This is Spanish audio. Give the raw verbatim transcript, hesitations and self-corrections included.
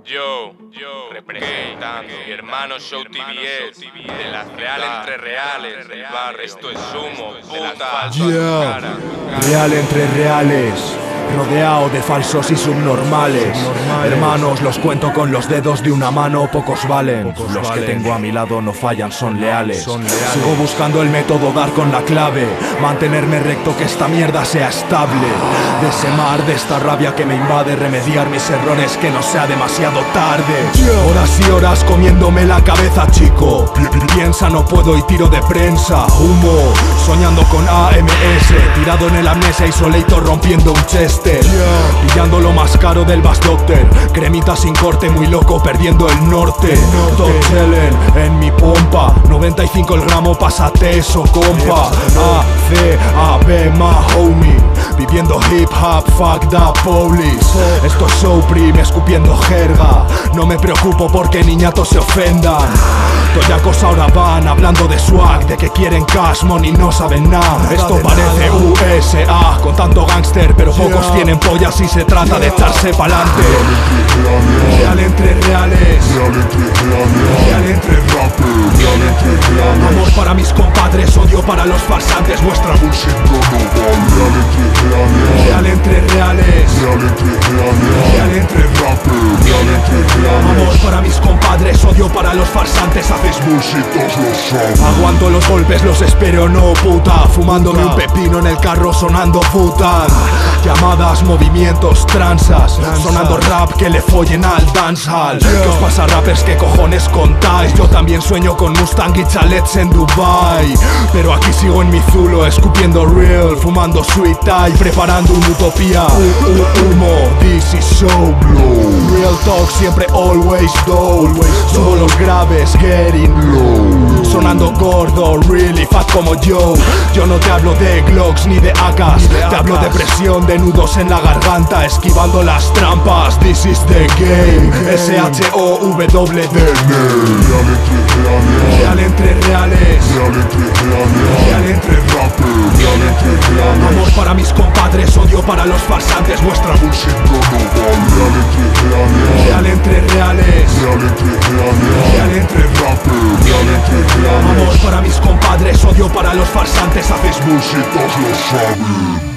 Yo, yo, representando mi hermano Show T V S, de las real entre reales del barrio. Esto es humo, puta. Yeah. Real entre reales, rodeado de falsos y subnormales. Hermanos, los cuento con los dedos de una mano, pocos valen. Los que tengo a mi lado no fallan, son leales. Sigo buscando el método, dar con la clave, mantenerme recto, que esta mierda sea estable. De ese mar, de esta rabia que me invade, remediar mis errores, que no sea demasiado tarde. Horas y horas comiéndome la cabeza, chico. Piensa, no puedo y tiro de prensa. Humo, soñando con A M S, tirado en el amnesia, isolator rompiendo un chester. Pillando lo más caro del Bass Doctor, cremita sin corte, muy loco, perdiendo el norte. Top chelen en mi pompa, noventa y cinco el gramo, pásate eso, compa. A, C, A, B, ma homie, viviendo hip hop, fuck the police. Esto es Showprim, escupiendo jerga, no me preocupo porque niñatos se ofendan. Toyacos ahora van hablando de swag, de que quieren cash money, no saben nada. Esto parece U S A, con tanto gangster, pero pocos tienen pollas y se trata de echarse pa'lante. Real entre reales, real entre rappers, amor para mis compadres, odio para los farsantes, vuestra bullshit real entre reales, real entre rappers, amor para mis compadres, odio para los farsantes, haces bullshit, todos lo saben. Aguanto los golpes, los espero, no puta, fumándome un pepino en el carro, sonando puta. Llamadas, movimientos, transas, sonando rap que le follen al dancehall. ¿Qué os pasa, rappers? ¿Qué cojones contáis? Yo también sueño con Mustang y chalets en Dubai, pero aquí sigo en mi zulo, escupiendo real, fumando sweet Thai, preparando una utopía. Humo, this is show blow. Real talk, siempre always dough. Subo los graves, getting low, sonando gordo, really fat como yo. Yo no te hablo de Glocks ni de A K s, te hablo de presión, de nudos en la garganta, esquivando las trampas. This is the game, S H O W D. Real entre reales, real entre rappers, amor para mis compadres, odio para los farsantes, vuestra bullshit real entre reales, real entre rappers, amor para mis compadres, odio para los farsantes, haces bullshit, todos lo saben.